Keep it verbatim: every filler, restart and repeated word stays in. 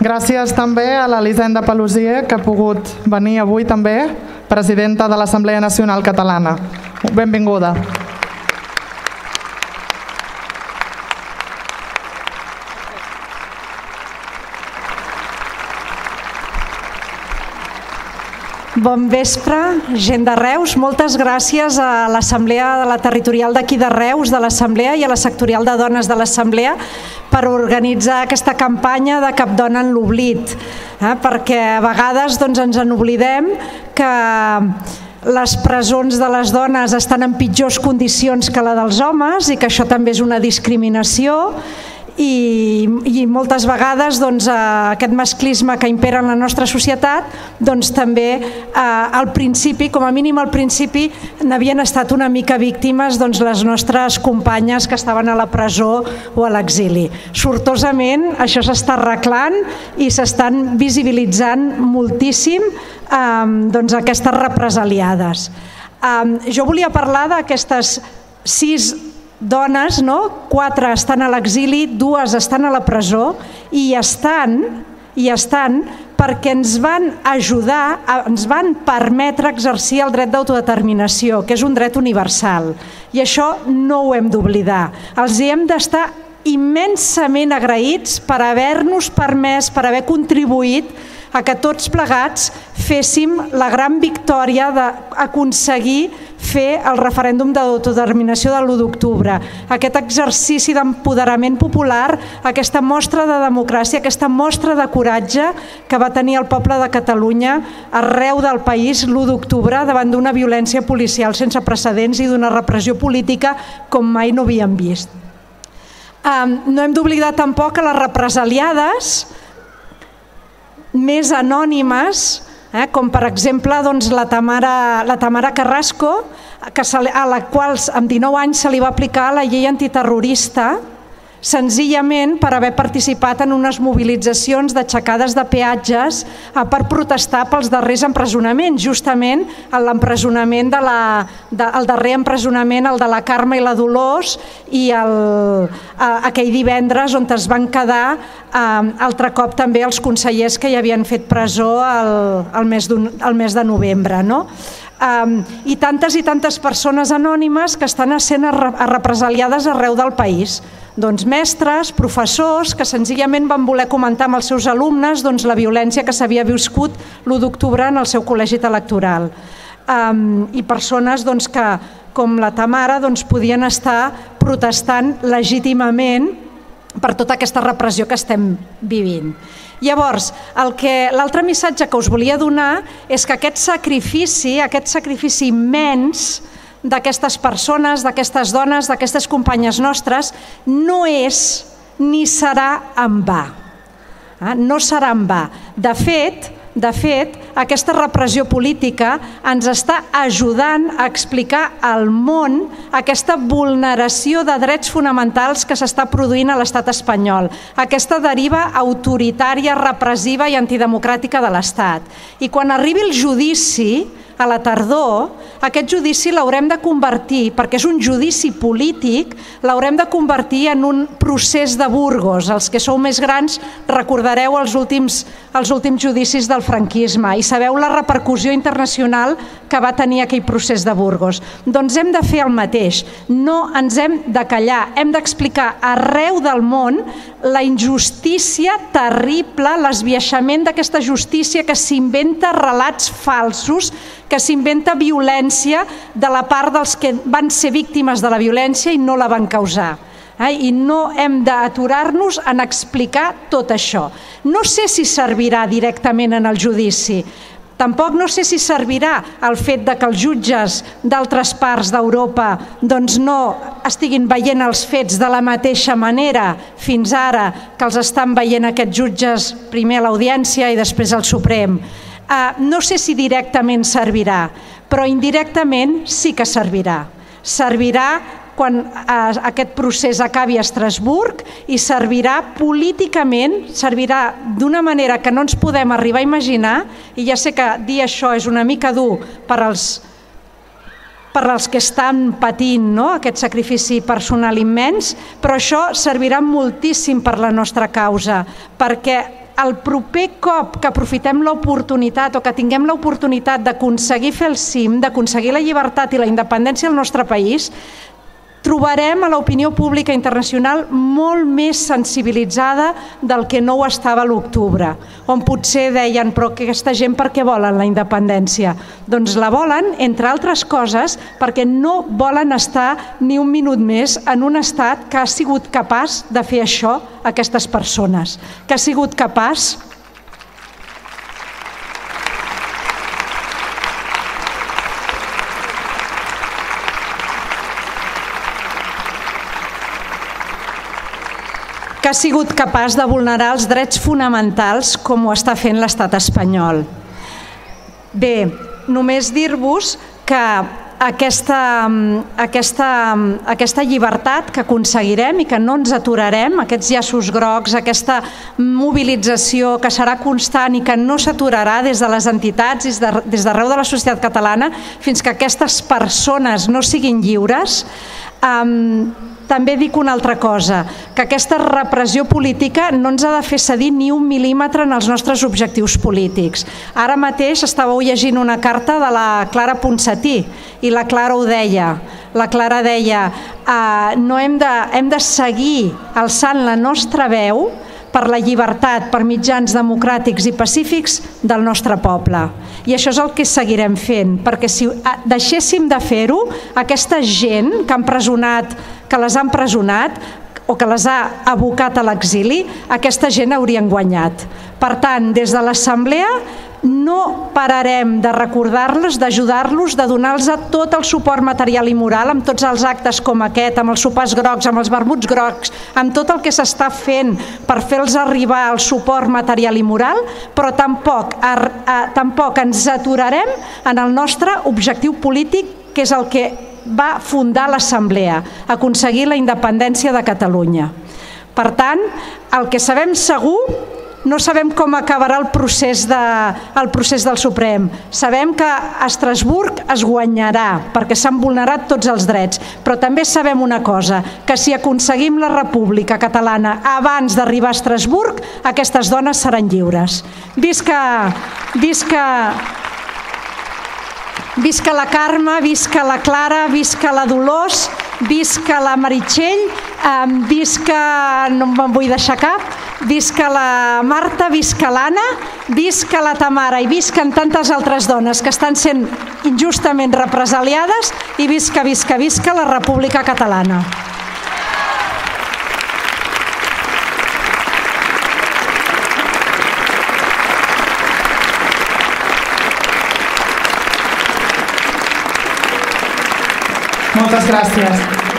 Gràcies també a l'Elisenda Pelusier, que ha pogut venir avui també, presidenta de l'Assemblea Nacional Catalana. Benvinguda. Bon vespre, gent de Reus. Moltes gràcies a l'Assemblea de la Territorial d'aquí de Reus, de l'Assemblea, i a la Sectorial de Dones de l'Assemblea per organitzar aquesta campanya de Cap Dona en l'Oblit, eh? perquè a vegades doncs, ens en oblidem que les presons de les dones estan en pitjors condicions que la dels homes i que això també és una discriminació. I, i moltes vegades doncs, aquest masclisme que impera en la nostra societat doncs, també eh, al principi, com a mínim al principi, n'havien estat una mica víctimes doncs, les nostres companyes que estaven a la presó o a l'exili. Sortosament això s'està arreglant i s'estan visibilitzant moltíssim eh, doncs, aquestes represaliades. Eh, jo volia parlar d'aquestes sis dones, no? Quatre estan a l'exili, dues estan a la presó i estan, i estan perquè ens van ajudar, ens van permetre exercir el dret d'autodeterminació, que és un dret universal. I això no ho hem d'oblidar. Els hi hem d'estar immensament agraïts per haver-nos permès, per haver contribuït a que tots plegats féssim la gran victòria d'aconseguir fer el referèndum d'autodeterminació de l'u d'octubre. Aquest exercici d'empoderament popular, aquesta mostra de democràcia, aquesta mostra de coratge que va tenir el poble de Catalunya arreu del país l'u d'octubre davant d'una violència policial sense precedents i d'una repressió política com mai no havíem vist. No hem d'oblidar tampoc que les represaliades més anònimes, eh, com per exemple doncs, la, Tamara, la Tamara Carrasco, que se, a la qual amb dinou anys se li va aplicar la llei antiterrorista, senzillament per haver participat en unes mobilitzacions d'aixecades de peatges eh, per protestar pels darrers empresonaments, justament l'empresonament de la, de, el darrer empresonament, el de la Carme i la Dolors, i el, eh, aquell divendres on es van quedar eh, altre cop també els consellers que hi havien fet presó el, el, mes, el mes de novembre, no? Um, i tantes i tantes persones anònimes que estan sent represaliades arreu del país. Doncs mestres, professors, que senzillament van voler comentar amb els seus alumnes doncs, la violència que s'havia viscut l'u d'octubre en el seu col·legi electoral. Um, I persones doncs, que, com la Tamara, doncs, podien estar protestant legítimament per tota aquesta repressió que estem vivint. Llavors, l'altre missatge que us volia donar és que aquest sacrifici, aquest sacrifici immens d'aquestes persones, d'aquestes dones, d'aquestes companyes nostres, no és ni serà en va. No serà en va. De fet, de fet, aquesta repressió política ens està ajudant a explicar al món aquesta vulneració de drets fonamentals que s'està produint a l'estat espanyol, aquesta deriva autoritària, repressiva i antidemocràtica de l'estat. I quan arribi el judici, a la tardor, aquest judici l'haurem de convertir, perquè és un judici polític, l'haurem de convertir en un procés de Burgos. Els que sou més grans recordareu els últims, els últims judicis del franquisme i sabeu la repercussió internacional que va tenir aquell procés de Burgos. Doncs hem de fer el mateix. No ens hem de callar, hem d'explicar arreu del món la injustícia terrible, l'esbiaixament d'aquesta justícia que s'inventa relats falsos, que s'inventa violència de la part dels que van ser víctimes de la violència i no la van causar. I no hem d'aturar-nos en explicar tot això. No sé si servirà directament en el judici. Tampoc no sé si servirà el fet que els jutges d'altres parts d'Europa no estiguin veient els fets de la mateixa manera fins ara que els estan veient aquests jutges, primer a l'Audiència i després al Suprem. No sé si directament servirà, però indirectament sí que servirà. Servirà quan aquest procés acabi a Estrasburg i servirà políticament, servirà d'una manera que no ens podem arribar a imaginar, i ja sé que dir això és una mica dur per als per als que estan patint aquest sacrifici personal immens, però això servirà moltíssim per la nostra causa, perquè el proper cop que aprofitem l'oportunitat o que tinguem l'oportunitat d'aconseguir fer el cim, d'aconseguir la llibertat i la independència del nostre país, trobarem a l'opinió pública internacional molt més sensibilitzada del que no ho estava a l'octubre, on potser deien però aquesta gent per què volen la independència? Doncs la volen, entre altres coses, perquè no volen estar ni un minut més en un estat que ha sigut capaç de fer això a aquestes persones, que ha sigut capaç que ha sigut capaç de vulnerar els drets fonamentals com ho està fent l'estat espanyol. Bé, només dir-vos que aquesta, aquesta, aquesta llibertat que aconseguirem i que no ens aturarem, aquests llaços grocs, aquesta mobilització que serà constant i que no s'aturarà des de les entitats i des d'arreu de la societat catalana fins que aquestes persones no siguin lliures, eh, també dic una altra cosa, que aquesta repressió política no ens ha de fer cedir ni un mil·límetre en els nostres objectius polítics. Ara mateix estàveu llegint una carta de la Clara Ponsatí i la Clara ho deia. La Clara deia eh, no hem de, hem de seguir alçant la nostra veu per la llibertat, per mitjans democràtics i pacífics del nostre poble. I això és el que seguirem fent, perquè si deixéssim de fer-ho, aquesta gent que han presonat, que les han presonat o que les ha abocat a l'exili, aquesta gent haurien guanyat. Per tant, des de l'Assemblea no pararem de recordar-los, d'ajudar-los, de donar-los tot el suport material i moral amb tots els actes com aquest, amb els sopars grocs, amb els vermuts grocs, amb tot el que s'està fent per fer-los arribar el suport material i moral, però tampoc, tampoc ens aturarem en el nostre objectiu polític, que és el que va fundar l'Assemblea, aconseguir la independència de Catalunya. Per tant, el que sabem segur, no sabem com acabarà el procés, de, el procés del Suprem. Sabem que a Estrasburg es guanyarà perquè s'han vulnerat tots els drets, però també sabem una cosa, que si aconseguim la República Catalana abans d'arribar a Estrasburg, aquestes dones seran lliures. Visca, visca, visca la Carme, visca la Clara, visca la Dolors, visca la Meritxell, visca, no me'n vull deixar cap, visca la Marta, visca l'Anna, visca la Tamara i visquen tantes altres dones que estan sent injustament represaliades i visca, visca, visca la República Catalana. Moltes gràcies.